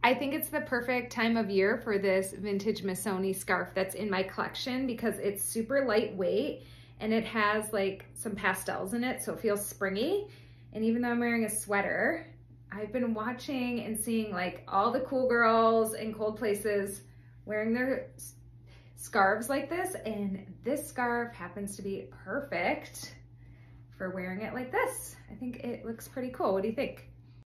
I think it's the perfect time of year for this vintage Missoni scarf that's in my collection because it's super lightweight and it has like some pastels in it, so it feels springy. And even though I'm wearing a sweater, I've been watching and seeing like all the cool girls in cold places wearing their scarves like this, and this scarf happens to be perfect for wearing it like this. I think it looks pretty cool. What do you think?